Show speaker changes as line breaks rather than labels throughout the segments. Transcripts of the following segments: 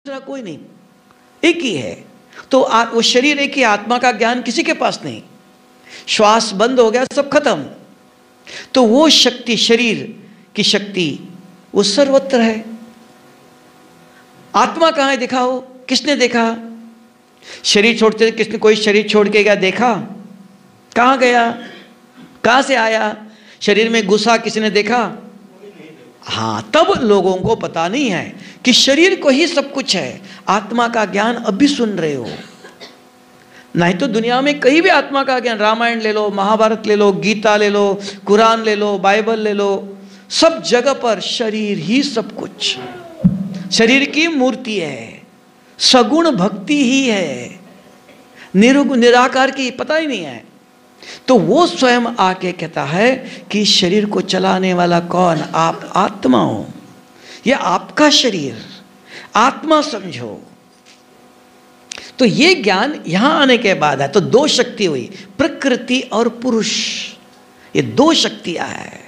दूसरा कोई नहीं, एक ही है। तो वो शरीर एक ही, आत्मा का ज्ञान किसी के पास नहीं। श्वास बंद हो गया, सब खत्म। तो वो शक्ति, शरीर की शक्ति, वो सर्वत्र है। आत्मा कहां है दिखाओ, किसने देखा? शरीर छोड़ते किसने, कोई शरीर छोड़ के गया देखा? कहां गया, कहां से आया? शरीर में घुसा, किसने देखा? हाँ, तब लोगों को पता नहीं है कि शरीर को ही सब कुछ है। आत्मा का ज्ञान अभी सुन रहे हो, नहीं तो दुनिया में कहीं भी आत्मा का ज्ञान, रामायण ले लो, महाभारत ले लो, गीता ले लो, कुरान ले लो, बाइबल ले लो, सब जगह पर शरीर ही सब कुछ। शरीर की मूर्ति है, सगुण भक्ति ही है, निराकार की पता ही नहीं है। तो वो स्वयं आके कहता है कि शरीर को चलाने वाला कौन? आप आत्मा हो, यह आपका शरीर, आत्मा समझो। तो ये ज्ञान यहां आने के बाद है। तो दो शक्ति हुई, प्रकृति और पुरुष, ये दो शक्तियां हैं।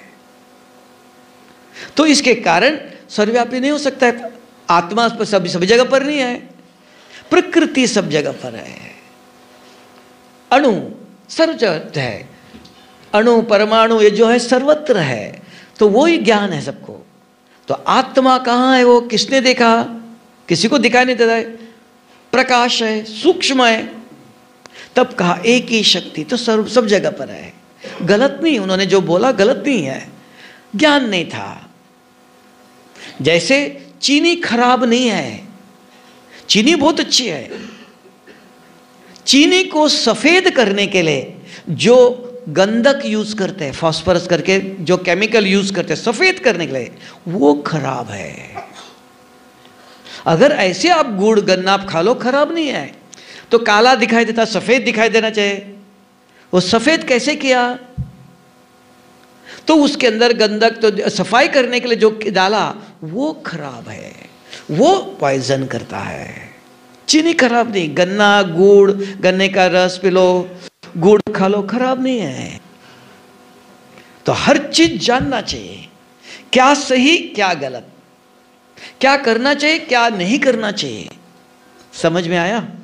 तो इसके कारण सर्वव्यापी नहीं हो सकता है। आत्मा सभी जगह पर नहीं है, प्रकृति सब जगह पर है, अणु सर्वत्र है, अणु परमाणु ये जो है सर्वत्र है। तो वो ही ज्ञान है सबको। तो आत्मा कहाँ है, वो किसने देखा? किसी को दिखाई नहीं देता है, प्रकाश है, सूक्ष्म है। तब कहा एक ही शक्ति, तो सब जगह पर है। गलत नहीं, उन्होंने जो बोला गलत नहीं है, ज्ञान नहीं था। जैसे चीनी खराब नहीं है, चीनी बहुत अच्छी है। चीनी को सफेद करने के लिए जो गंधक यूज करते हैं, फास्फोरस करके जो केमिकल यूज करते हैं सफेद करने के लिए, वो खराब है। अगर ऐसे आप गुड़ गन्ना आप खा लो, खराब नहीं है। तो काला दिखाई देता, सफेद दिखाई देना चाहिए। वो सफेद कैसे किया? तो उसके अंदर गंधक, तो सफाई करने के लिए जो डाला वो खराब है, वो पॉइजन करता है। चीनी खराब नहीं, गन्ना गुड़, गन्ने का रस पी लो, गुड़ खा लो, खराब नहीं है। तो हर चीज जानना चाहिए, क्या सही क्या गलत, क्या करना चाहिए क्या नहीं करना चाहिए। समझ में आया?